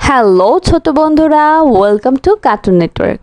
Hello ছোট বন্ধুরা, welcome to cartoon network.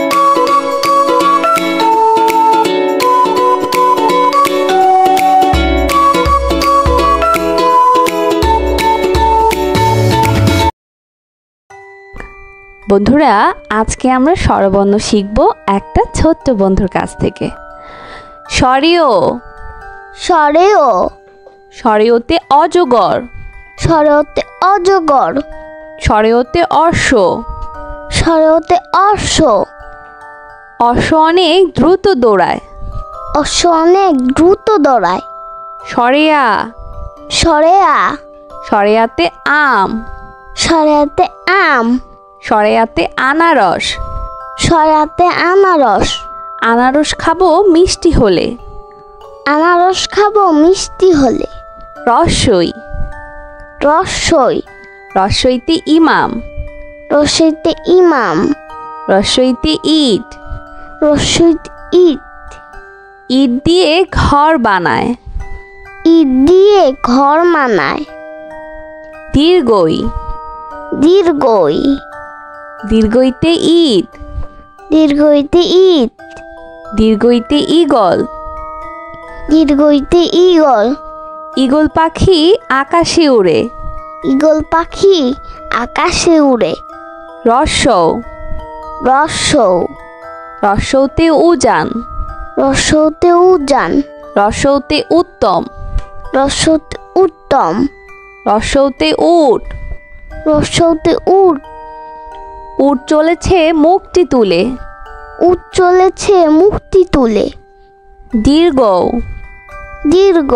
বন্ধুরা, আজকে আমরা স্বরবর্ণ শিখব একটা ছোট্ট বন্ধুর কাছ থেকে। সরেও সরেও সরেওতে অজগর, সরেওতে অজগর, সরেওতে অশ্ব, সরেওতে অশ্ব, অশ্ব অনেক দ্রুত দৌড়ায়। অশ্ব অনেক দ্রুত দৌড়ায়। সরেয়া সরেয়া সরেয়াতে আম, সরেয়াতে আম, সরেয়াতে আনারস, সরেয়াতে আনারস, আনারস খাবো মিষ্টি হলে। আনারস খাবো মিষ্টি হলে। রসই রসই রসইতে ইমাম, রসইতে ইমাম, রসইতে ইট, রসইতে ইট, ইট দিয়ে ঘর বানায়। ইট দিয়ে ঘর বানায়। দীর্ঘই দীর্ঘই দীর্ঘইতে ইট, দীর্ঘইতে ইট, দীর্ঘইতে ইগল, দীর্ঘইতে ইগল, ইগল পাখি আকাশে উড়ে। ইগল পাখি আকাশে উড়ে। রসৌ রসৌ রসৌতে উজান, রসৌতে উজান, রসৌতে উত্তম, রসৌতে উত্তম, রসৌতে উট, রসৌতে উট, উট চলেছে মুখটি তুলে। উট চলেছে মুক্তি তুলে। দীর্ঘ দীর্ঘ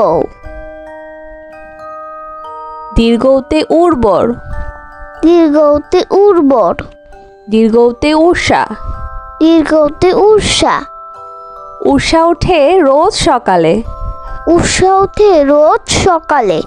দীর্ঘতে উর্বর, দীর্ঘতে উর্বর, দীর্ঘতে উষা, দীর্ঘতে উষা, উষা ওঠে রোজ সকালে। উষা ওঠে রোজ সকালে।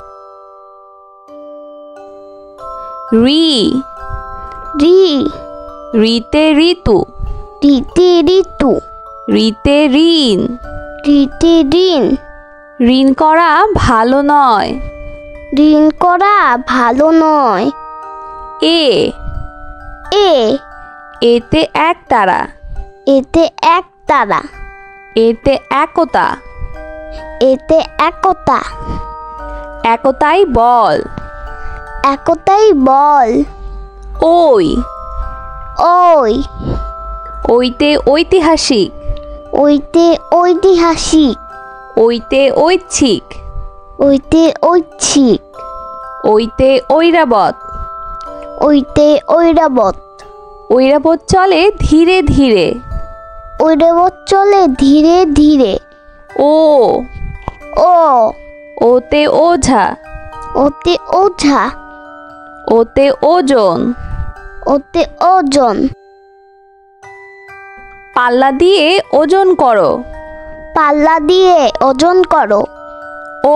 রি রি রিতে ঋতু, রিতে ঋতু, রিতে ঋণ, রিতে ঋণ, ঋণ করা ভালো নয়। ঋণ করা ভালো নয়। এ এ এতে এক তারা, এতে এক তারা, এতে একতা, এতে একতা, একতাই বল। একতাই বল। ওই ওই ওইতে ঐতিহাসিক, ওইতে ঐতিহাসিক, ওইতে ঐচ্ছিক, ওইতে ঐচ্ছিক, ওইতে ঐরাবত, ওইতে ঐরাবত, ঐরাবত চলে ধীরে ধীরে। ঐরাবত চলে ধীরে ধীরে। ও ও ওতে ওঝা, ওতে ওঝা, ওতে ওজন, ওতে ওজন, পাল্লা দিয়ে ওজন করো। পাল্লা দিয়ে ওজন করো। ও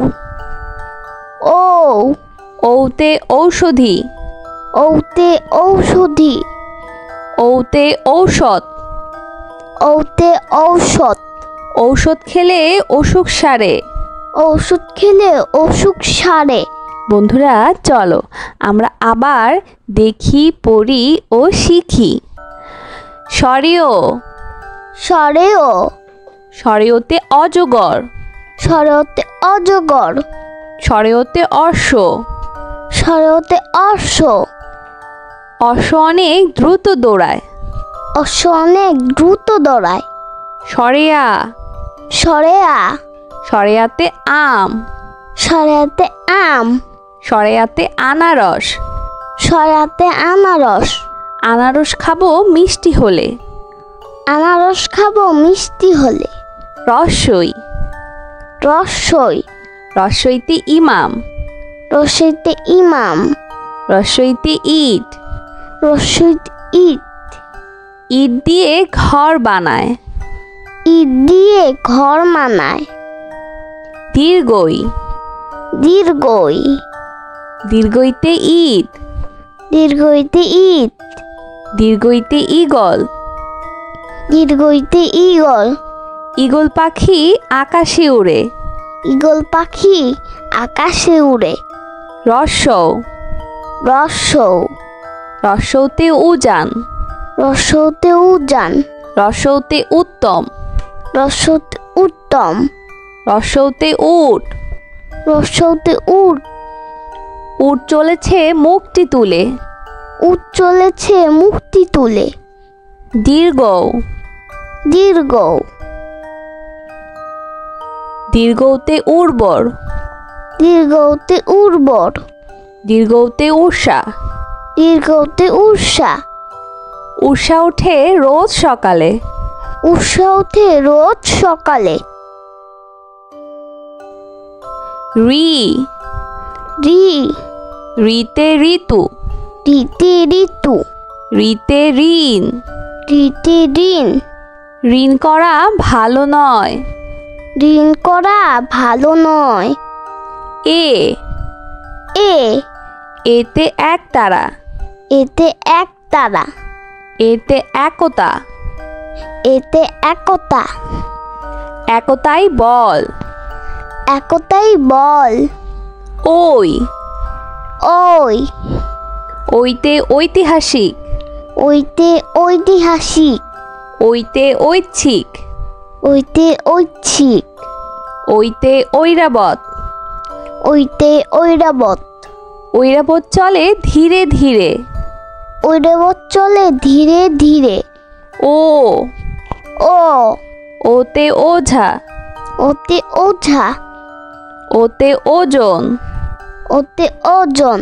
ও ওতে ঔষধি, ওতে ঔষধি, ওতে ঔষধ, ওতে ঔষধ, ঔষধ খেলে অসুখ সারে। ওষুধ খেলে অসুখ সারে। বন্ধুরা, চলো আমরা আবার দেখি, পড়ি ও শিখি। সরেও সরেও সরেওতে অজগর, সরেওতে অজগর, সরেওতে অশ্ব, সরেওতে অশ্ব, অশ্ব অনেক দ্রুত দৌড়ায়। অশ্ব অনেক দ্রুত দৌড়ায়। সরেয়া সরেয়া সরেয়াতে আম, সরেয়াতে আম, সরেয়াতে আনারস, সরেয়াতে আনারস, আনারস খাবো মিষ্টি হলে। আনারস খাবো মিষ্টি হলে। রসই রসই রসইতে ইমাম, রসইতে ইমাম, রসইতে ইট, রসইতে ইট, ইট দিয়ে ঘর বানায়। ইট দিয়ে ঘর বানায়। দীর্ঘই দীর্ঘই দীর্ঘইতে ইট, দীর্ঘইতে ইট, দীর্ঘইতে ইগল, দীর্ঘইতে ইগল, ইগল পাখি আকাশে উড়ে। ইগল পাখি আকাশে উড়ে। রসৌ রসৌ রস্যৌতে উজান রস্যতে উজান রস্যৌতে উত্তম রস্যতে উত্তম রস্যৌতে উট রস্যতে উট উট চলেছে মুখটি তুলে উট চলেছে মুক্তি তুলে দীর্ঘ দীর্ঘ দীর্ঘতে উর্বর দীর্ঘতে উর্বর দীর্ঘতে উষা দীর্ঘতে উষা উষা ওঠে রোজ সকালে উষা ওঠে রোজ সকালে রি রি রিতে ঋতু ঋতে ঋতু রিতে ঋণ ঋতে ঋণ ঋণ করা ভালো নয় ঋণ করা ভালো নয় এ এ এতে এক তারা এতে এক তারা এতে একতা এতে একতা একতাই বল একতাই বল ওই ওই ওইতে ঐতিহাসিক ওইতে ঐতিহাসিক ওইতে ঐচ্ছিক ওইতে ঐচ্ছিক ওইতে ঐরাবত ওইতে ঐরাবত ঐরাবত চলে ধীরে ধীরে ঐরাবত চলে ধীরে ধীরে ও ও ওতে ওঝা ওতে ওঝা ওতে ওজন ওতে ওজন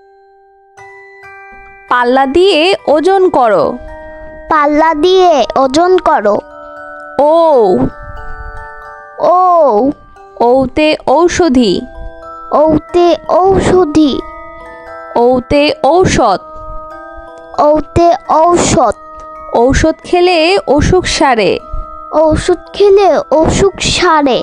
পাল্লা দিয়ে ওজন করো পাল্লা দিয়ে ওজন করো ও ও ওতে ঔষধি ওতে ঔষধি ওতে ঔষধ ওতে ঔষধ ঔষধ খেলে অসুখ সারে ওষুধ খেলে অসুখ সারে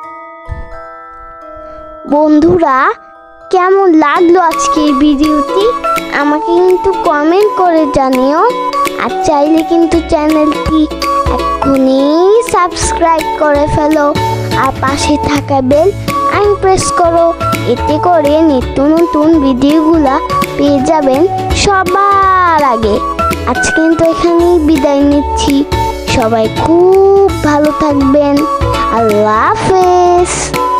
বন্ধুরা কেমন লাগলো আজকের ভিডিওটি আমাকে কিন্তু কমেন্ট করে জানিও আর চাইলে কিন্তু চ্যানেলটি এক্ষুনি সাবস্ক্রাইব করে ফেলো আর পাশে থাকা বেল আইকন প্রেস করো এতে করে নিত্য নতুন ভিডিওগুলা পেয়ে যাবেন সবার আগে আজ কিন্তু এখানেই বিদায় নিচ্ছি সবাই খুব ভালো থাকবেন আল্লাহ হাফেজ।